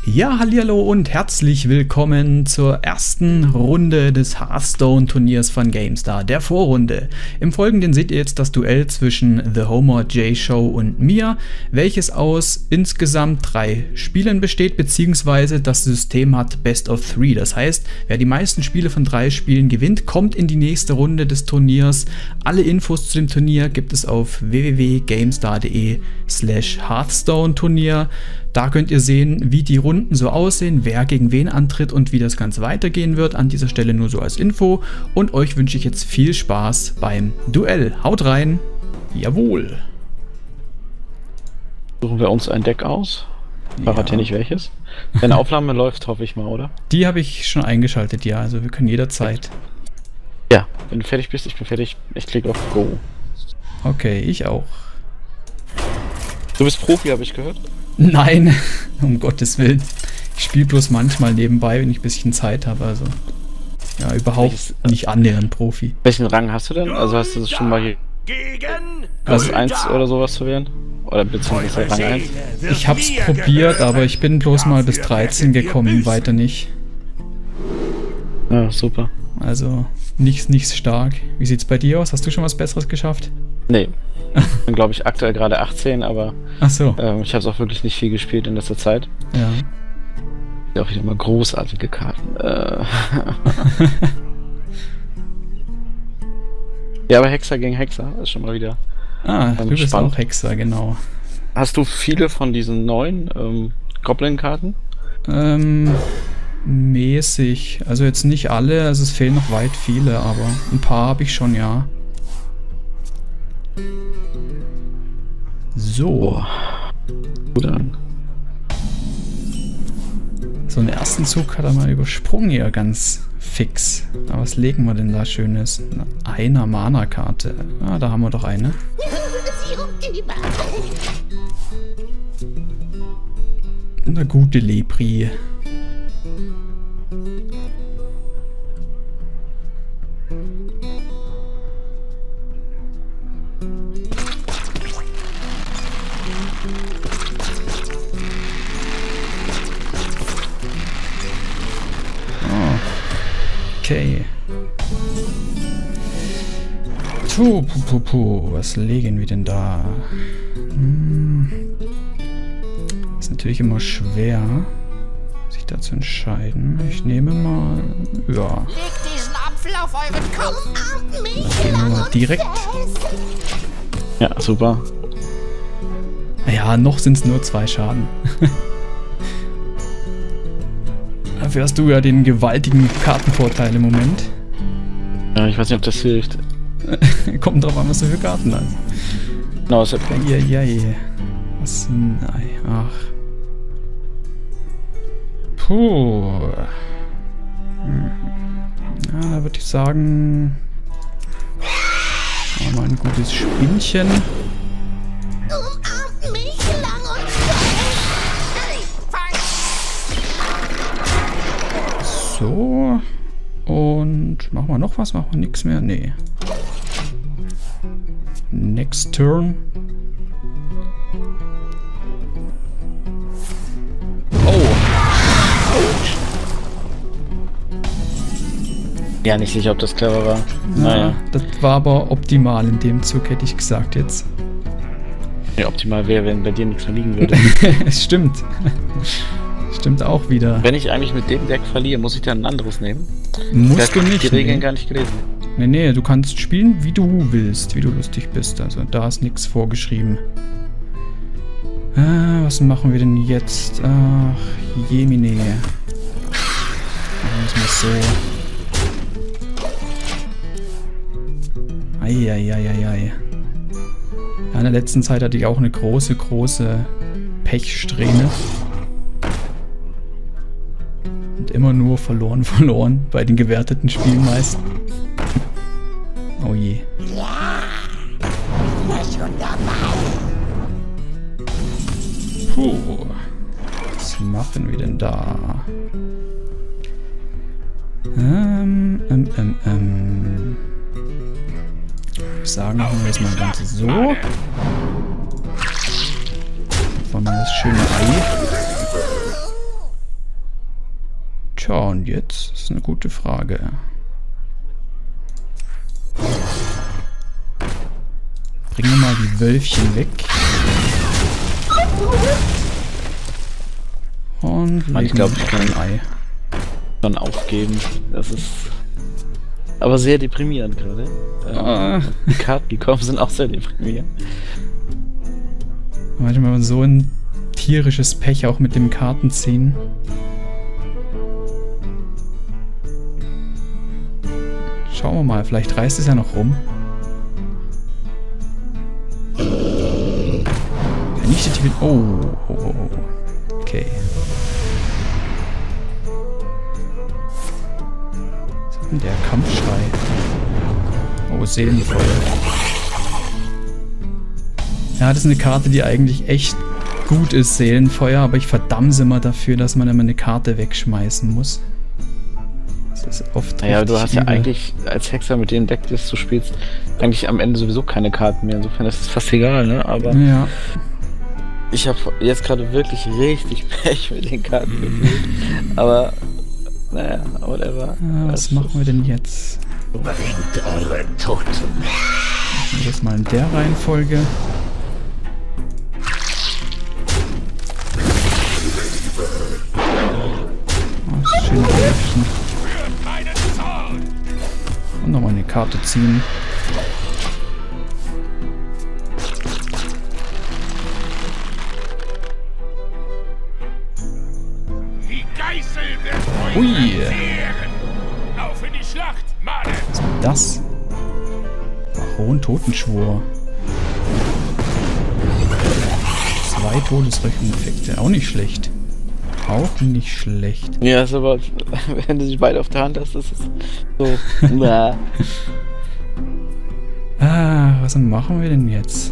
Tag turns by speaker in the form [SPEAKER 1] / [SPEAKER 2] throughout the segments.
[SPEAKER 1] Ja, hallihallo und herzlich willkommen zur ersten Runde des Hearthstone-Turniers von GameStar, der Vorrunde. Im Folgenden seht ihr jetzt das Duell zwischen The Homer J Show und mir, welches aus insgesamt 3 Spielen besteht, beziehungsweise das System hat Best of 3. Das heißt, wer die meisten Spiele von 3 Spielen gewinnt, kommt in die nächste Runde des Turniers. Alle Infos zu dem Turnier gibt es auf www.gamestar.de/Hearthstone-Turnier. Da könnt ihr sehen, wie die Runden so aussehen, wer gegen wen antritt und wie das Ganze weitergehen wird. An dieser Stelle nur so als Info. Und euch wünsche ich jetzt viel Spaß beim Duell. Haut rein! Jawohl!
[SPEAKER 2] Suchen wir uns ein Deck aus. Verrat ja nicht welches. Wenn Aufnahme läuft, hoffe ich mal, oder?
[SPEAKER 1] Die habe ich schon eingeschaltet, ja. Also wir können jederzeit.
[SPEAKER 2] Ja, wenn du fertig bist, ich bin fertig. Ich klicke auf Go.
[SPEAKER 1] Okay, ich auch.
[SPEAKER 2] Du bist Profi, habe ich gehört?
[SPEAKER 1] Nein, um Gottes Willen. Ich spiele bloß manchmal nebenbei, wenn ich ein bisschen Zeit habe. Also ja, überhaupt nicht annähernd Profi.
[SPEAKER 2] Welchen Rang hast du denn? Also hast du das schon mal hier Platz 1 oder sowas zu werden? Oder beziehungsweise Rang 1?
[SPEAKER 1] Ich hab's probiert, aber ich bin bloß mal bis 13 gekommen, weiter nicht.
[SPEAKER 2] Ja, super.
[SPEAKER 1] Also nichts stark. Wie sieht's bei dir aus? Hast du schon was Besseres geschafft?
[SPEAKER 2] Nee. Ich bin, glaube ich, aktuell gerade 18, aber
[SPEAKER 1] ach so.
[SPEAKER 2] Ich habe es auch wirklich nicht viel gespielt in letzter Zeit.
[SPEAKER 1] Ja.
[SPEAKER 2] Auch wieder mal großartige Karten. Ja, aber Hexer gegen Hexer ist schon mal wieder
[SPEAKER 1] du bist
[SPEAKER 2] spannend.
[SPEAKER 1] auch Hexer, genau.
[SPEAKER 2] Hast du viele von diesen neuen Goblin-Karten?
[SPEAKER 1] Mäßig. Also jetzt nicht alle, also es fehlen noch weit viele, aber ein paar habe ich schon, ja. So.
[SPEAKER 2] Gut an.
[SPEAKER 1] So einen ersten Zug hat er mal übersprungen hier, ganz fix. Aber was legen wir denn da Schönes? Eine Mana-Karte. Ah, da haben wir doch eine. Eine gute Lepri. Okay. Was legen wir denn da? Ist natürlich immer schwer, sich da zu entscheiden. Ich nehme mal... Ja.
[SPEAKER 3] Legt diesen Apfel auf euren Kopf.
[SPEAKER 1] Dann gehen wir mal direkt.
[SPEAKER 2] Ja, super.
[SPEAKER 1] Ja, noch sind es nur 2 Schaden. Dafür hast du ja den gewaltigen Kartenvorteil im Moment.
[SPEAKER 2] Ja, ich weiß nicht, ob das hilft.
[SPEAKER 1] Kommt drauf an, was du für Karten hast.
[SPEAKER 2] No, ist ja
[SPEAKER 1] Eieiei. Was? Nein. Ach. Puh. Ja, da würde ich sagen... Mal ein gutes Spinnchen.
[SPEAKER 3] Umarmt mich lang und fest.
[SPEAKER 1] So. Und machen wir noch was? Machen wir nichts mehr? Nee. Next turn. Oh.
[SPEAKER 2] ja nicht sicher, ob das clever war.
[SPEAKER 1] Naja. Das war aber optimal in dem Zug, hätte ich gesagt jetzt.
[SPEAKER 2] Ja, optimal wäre, wenn bei dir nichts mehr liegen würde.
[SPEAKER 1] Es stimmt. Stimmt auch wieder.
[SPEAKER 2] Wenn ich eigentlich mit dem Deck verliere, muss ich dann ein anderes nehmen?
[SPEAKER 1] Musst du nicht.
[SPEAKER 2] Die Regeln gar nicht gelesen.
[SPEAKER 1] Nee, du kannst spielen, wie du willst, wie du lustig bist. Also da ist nichts vorgeschrieben. Was machen wir denn jetzt? Ach, Jemine. Machen wir es mal so. Eieieiei. Ja, in der letzten Zeit hatte ich auch eine große Pechsträhne. Und immer nur verloren bei den gewerteten Spielen meist. Oh je.
[SPEAKER 3] Ja, schon dabei.
[SPEAKER 1] Puh. Was machen wir denn da? Ich sagen, machen wir das mal ganz so. Dann wir das schöne Ei. Tja, und jetzt ist eine gute Frage. Bringen wir mal die Wölfchen weg. Und
[SPEAKER 2] ich glaube, ich kann
[SPEAKER 1] ein Ei.
[SPEAKER 2] Schon aufgeben. Das ist aber sehr deprimierend gerade. Die Karten, die kommen, sind auch sehr deprimierend.
[SPEAKER 1] Manchmal so ein tierisches Pech auch mit dem Kartenziehen. Schauen wir mal, vielleicht reißt es ja noch rum. Vernichtet die... Oh. Okay. Was ist denn der Kampfschrei? Oh, Seelenfeuer. Ja, das ist eine Karte, die eigentlich echt gut ist, Seelenfeuer, aber ich verdamme sie immer dafür, dass man immer eine Karte wegschmeißen muss. Das ist oft
[SPEAKER 2] naja, du hast
[SPEAKER 1] übel.
[SPEAKER 2] Ja eigentlich als Hexer mit dem Deck, das du spielst, eigentlich am Ende sowieso keine Karten mehr. Insofern ist es fast egal, ne? Aber
[SPEAKER 1] ja.
[SPEAKER 2] Ich habe jetzt gerade wirklich richtig Pech mit den Karten gefühlt. Aber, naja, whatever.
[SPEAKER 1] Ja, was machen wir denn jetzt?
[SPEAKER 3] Bringt eure Toten.
[SPEAKER 1] Machen wir das mal in der Reihenfolge. Oh, schön Wölfchen. Und nochmal eine Karte ziehen. Ui!
[SPEAKER 4] Auf in die Schlacht, Mann!
[SPEAKER 1] Was ist denn das? Baron Totenschwur. 2 Todesröcheneffekte. Auch nicht schlecht. Auch nicht schlecht.
[SPEAKER 2] Ja, ist aber, wenn du sie beide auf der Hand hast, ist es so. Na.
[SPEAKER 1] Was machen wir denn jetzt?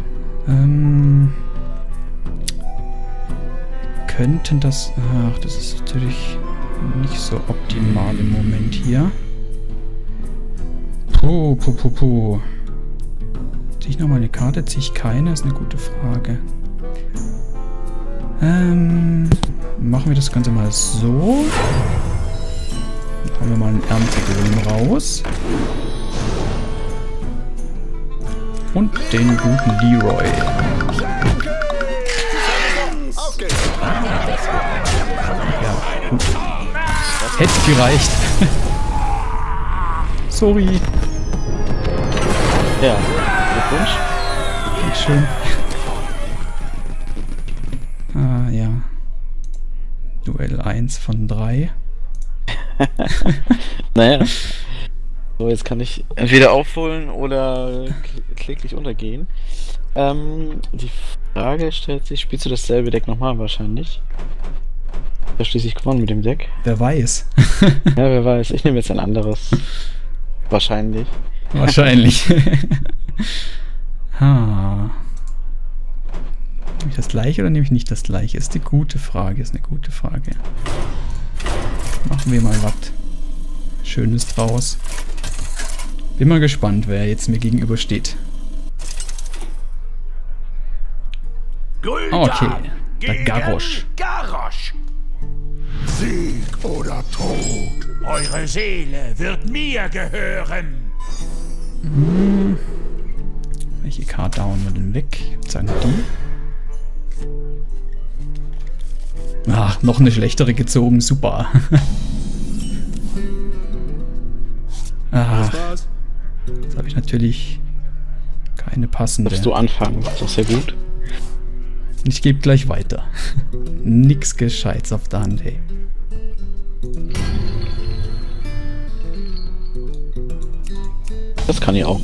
[SPEAKER 1] Könnten das... Ach, das ist natürlich nicht so optimal im Moment hier. Puh. Ziehe ich nochmal eine Karte? Ziehe ich keine? Ist eine gute Frage. Machen wir das Ganze mal so. Dann haben wir mal einen Erntegolem raus. Und den guten Leroy. Ja, gut. Hätte gereicht. Sorry.
[SPEAKER 2] Ja, Glückwunsch.
[SPEAKER 1] Schön. Ja. Duell 1 von 3.
[SPEAKER 2] Naja. So, jetzt kann ich entweder aufholen oder kläglich untergehen. Die Frage stellt sich, spielst du dasselbe Deck nochmal wahrscheinlich? Ich habe schließlich gewonnen mit dem Deck.
[SPEAKER 1] Wer weiß.
[SPEAKER 2] Ja, wer weiß. Ich nehme jetzt ein anderes. Wahrscheinlich.
[SPEAKER 1] Wahrscheinlich. Nehme ich das gleiche oder nehme ich nicht das gleiche? Ist eine gute Frage, Machen wir mal was Schönes draus. Bin mal gespannt, wer jetzt mir gegenüber steht. Okay, der Garrosh.
[SPEAKER 4] Sieg oder Tod. Eure Seele wird mir gehören.
[SPEAKER 1] Welche Karte hauen wir denn weg? Ich würde sagen die. Ach, noch eine schlechtere gezogen. Super. Ach, jetzt habe ich natürlich keine passende.
[SPEAKER 2] Darfst du anfangen? Das ist doch sehr gut.
[SPEAKER 1] Ich gebe gleich weiter. Nix Gescheites auf der Hand, hey.
[SPEAKER 2] Das kann ich auch.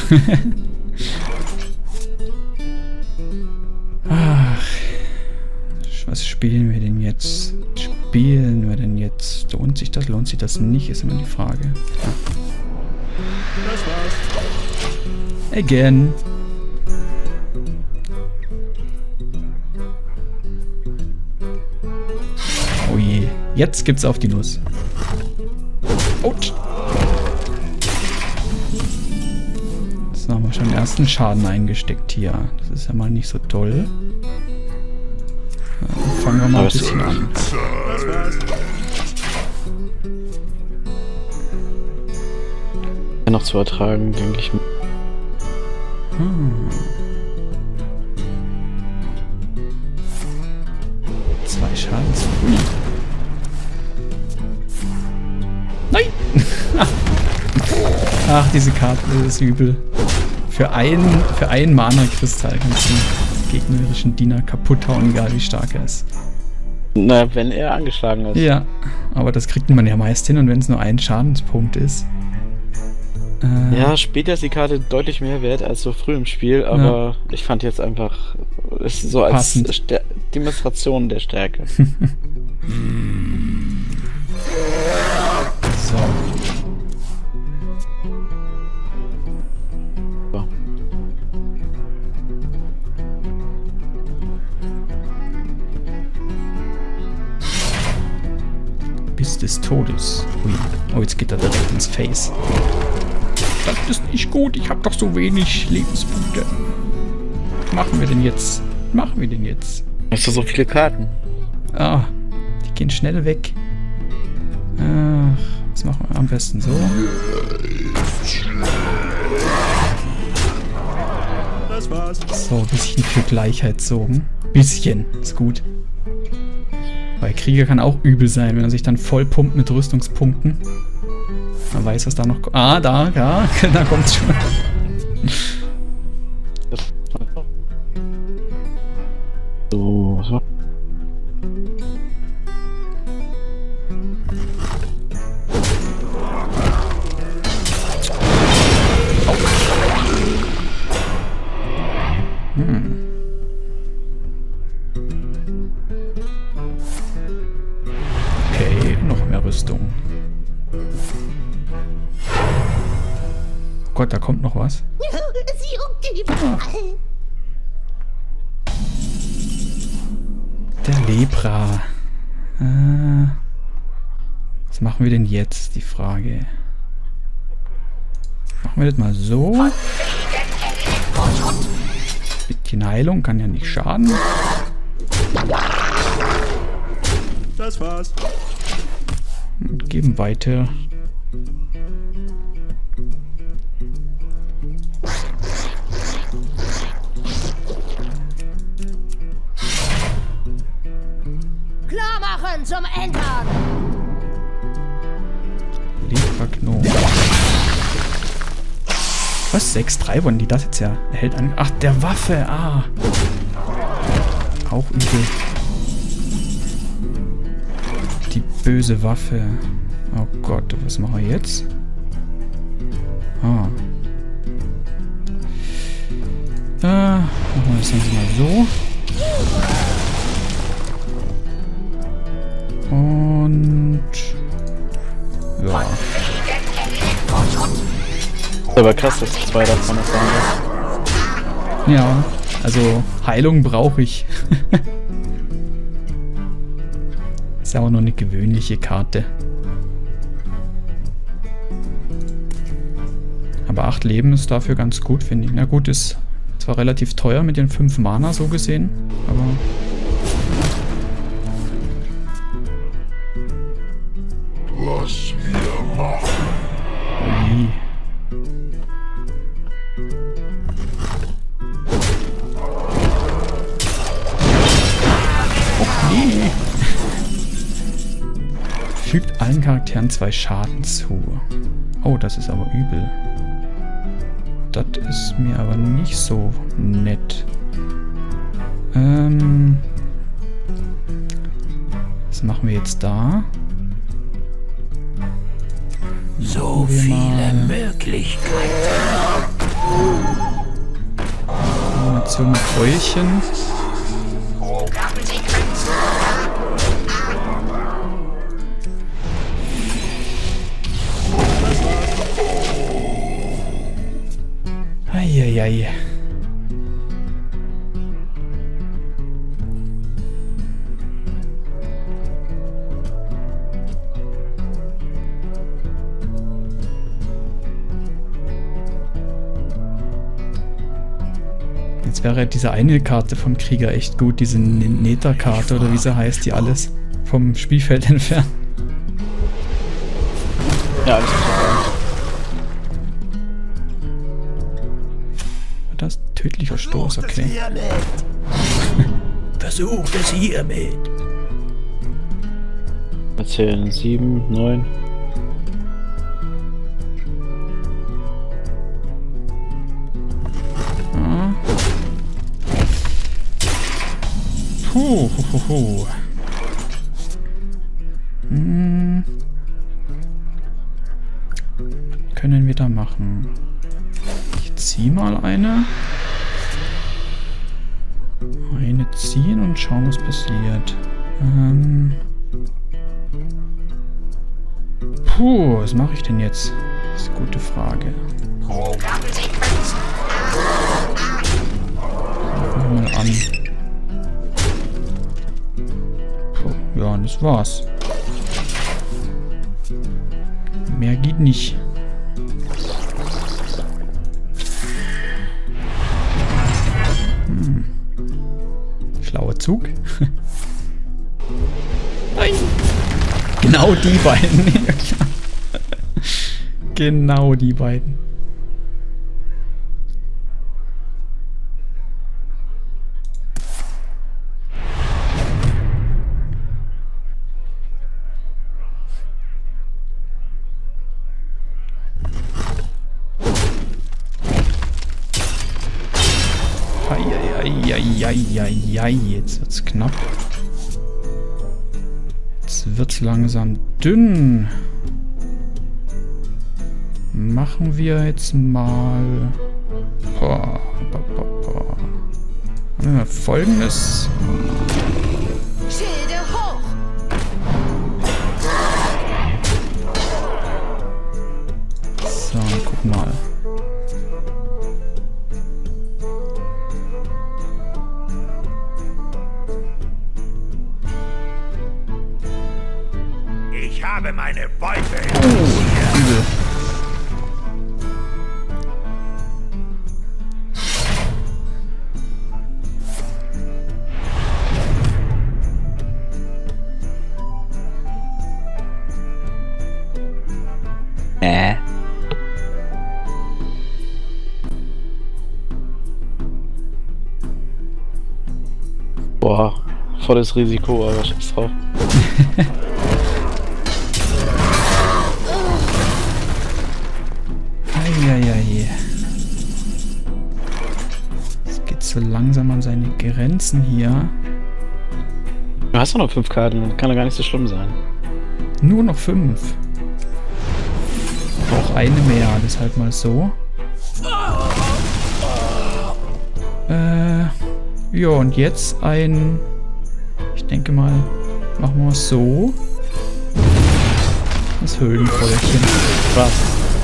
[SPEAKER 1] Ach, was spielen wir denn jetzt? Lohnt sich das nicht, ist immer die Frage. Ja.
[SPEAKER 4] Das war's.
[SPEAKER 1] Again. Oh je, jetzt gibt's auf die Nuss. Autsch. So, haben wir schon den ersten Schaden eingesteckt hier. Das ist ja mal nicht so toll. Dann fangen wir mal ein bisschen an.
[SPEAKER 4] Das war's.
[SPEAKER 2] Noch zu ertragen, denke ich.
[SPEAKER 1] Zwei Schadens. Nein! Ach, diese Karte ist übel. Für einen Mana-Kristall kannst du den gegnerischen Diener kaputt hauen, egal wie stark er ist.
[SPEAKER 2] Na, wenn er angeschlagen ist.
[SPEAKER 1] Ja, aber das kriegt man ja meist hin und wenn es nur ein Schadenspunkt ist.
[SPEAKER 2] Ja, später ist die Karte deutlich mehr wert als so früh im Spiel, aber ich fand jetzt einfach, es ist so als Demonstration der Stärke.
[SPEAKER 1] So.
[SPEAKER 2] So.
[SPEAKER 1] Bis des Todes. Ui. Oh, jetzt geht er direkt ins Face. Das ist nicht gut, ich habe doch so wenig Lebenspunkte. Was machen wir denn jetzt?
[SPEAKER 2] Hast du so viele Karten?
[SPEAKER 1] Ah, die gehen schnell weg. Ach, was machen wir am besten so?
[SPEAKER 4] Das war's.
[SPEAKER 1] So, ein bisschen für Gleichheit sorgen. Bisschen, ist gut. Weil Krieger kann auch übel sein, wenn er sich dann voll pumpt mit Rüstungspunkten. Man weiß, was da noch kommt. Ah, da kommt's schon.
[SPEAKER 2] So.
[SPEAKER 1] Okay, noch mehr Rüstung. Oh Gott, da kommt noch was. Der Lepra. Was machen wir denn jetzt? Die Frage. Machen wir das mal so. Bisschen Heilung kann ja nicht schaden.
[SPEAKER 4] Das war's.
[SPEAKER 1] Und geben weiter.
[SPEAKER 5] Klar machen zum Entern!
[SPEAKER 1] Lepra-Gnom. Was? 6-3 wollen die das jetzt ja? Erhält an. Ach, der Waffe. Ah. Auch übel. Die böse Waffe. Oh Gott, was machen wir jetzt? Ah. Machen wir das Ganze mal so. Und... ja.
[SPEAKER 2] Aber krass, dass zwei davon noch waren.
[SPEAKER 1] Ja, also Heilung brauche ich. Ist ja auch noch eine gewöhnliche Karte. Aber 8 Leben ist dafür ganz gut, finde ich. Na gut, ist zwar relativ teuer mit den 5 Mana so gesehen, aber...
[SPEAKER 3] Was wir machen.
[SPEAKER 1] Ui. Okay. Fügt allen Charakteren 2 Schaden zu. Oh, das ist aber übel. Das ist mir aber nicht so nett. Was machen wir jetzt da?
[SPEAKER 3] So viele Möglichkeiten.
[SPEAKER 1] Kombination mit Eulchen. Eieiei. Jetzt wäre diese eine Karte vom Krieger echt gut, diese Neta-Karte oder wie sie heißt, die alles vom Spielfeld entfernt.
[SPEAKER 2] Ja, alles klar.
[SPEAKER 1] Das ist tödlicher Stoß, okay.
[SPEAKER 3] Versucht es hiermit.
[SPEAKER 2] Erzählen 7, 9.
[SPEAKER 1] Ah. Puh. Können wir da machen? Ich ziehe mal eine. Eine ziehen und schauen, was passiert. Was mache ich denn jetzt? Das ist eine gute Frage. Fangen wir mal an. Ja, und das war's. Mehr geht nicht. Schlauer Zug. Nein! Genau die beiden. Genau die beiden. Jetzt wird's knapp. Jetzt wird's langsam dünn. Machen wir jetzt mal... Haben wir mal Folgendes.
[SPEAKER 5] Schilde hoch!
[SPEAKER 1] So, guck mal.
[SPEAKER 4] Ich habe meine Beute.
[SPEAKER 1] Übel.
[SPEAKER 2] Boah, volles Risiko, aber scheiß drauf.
[SPEAKER 1] Eieiei. Es geht so langsam an seine Grenzen hier.
[SPEAKER 2] Du hast doch noch 5 Karten, das kann doch gar nicht so schlimm sein.
[SPEAKER 1] Nur noch 5. Auch eine mehr, deshalb mal so. Ja, und jetzt ein... Ich denke mal, machen wir es so. Das Höhlenfeuerchen.
[SPEAKER 2] Was?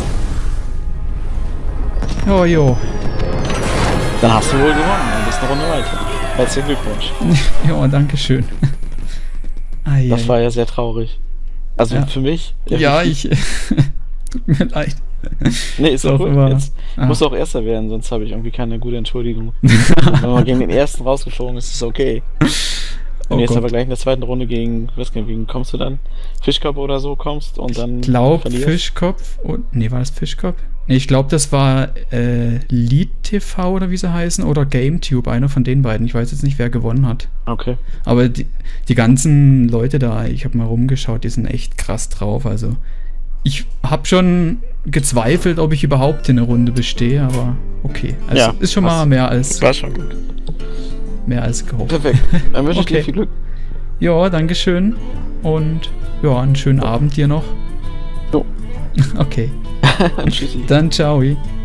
[SPEAKER 1] Jo.
[SPEAKER 2] Dann hast du wohl gewonnen, du bist eine Runde weiter. Herzlichen Glückwunsch.
[SPEAKER 1] Ja, danke schön.
[SPEAKER 2] Das war ja sehr traurig. Also
[SPEAKER 1] ja.
[SPEAKER 2] Für mich.
[SPEAKER 1] Ja, tut mir leid.
[SPEAKER 2] Nee, ist auch gut.
[SPEAKER 1] Immer,
[SPEAKER 2] Jetzt musst du auch Erster werden, sonst habe ich irgendwie keine gute Entschuldigung. Wenn man gegen den Ersten rausgeflogen ist, ist es okay. Wenn du jetzt aber gleich in der zweiten Runde gegen, weiß gar nicht, gegen kommst du dann? Fischkopf oder so kommst und dann. Ich glaube
[SPEAKER 1] Fischkopf und. Nee, war das Fischkopf? Nee, ich glaube, das war Lead TV oder wie sie heißen oder GameTube, einer von den beiden. Ich weiß jetzt nicht, wer gewonnen hat.
[SPEAKER 2] Okay.
[SPEAKER 1] Aber die ganzen Leute da, ich habe mal rumgeschaut, die sind echt krass drauf. Also ich habe schon gezweifelt, ob ich überhaupt in der Runde bestehe, aber okay. Also ja, ist schon mal mehr als.
[SPEAKER 2] War schon gut.
[SPEAKER 1] Mehr als gehofft.
[SPEAKER 2] Perfekt. Dann wünsche ich dir viel Glück.
[SPEAKER 1] Ja, dankeschön. Und ja, einen schönen Abend dir noch.
[SPEAKER 2] Jo.
[SPEAKER 1] Okay.
[SPEAKER 2] Tschüssi.
[SPEAKER 1] Dann ciao.